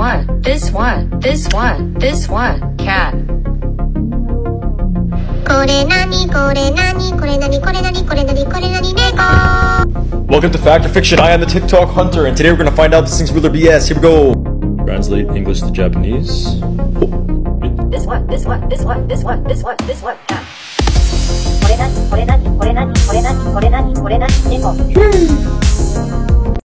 cat. これ何これ何これ何これ何これ何これ何猫 Welcome to Fact or Fiction. I am the TikTok hunter, and today we're gonna find out if this thing's real or BS. Here we go. Translate English to Japanese. This one, cat. これ何これ何これ何これ何これ何これ何猫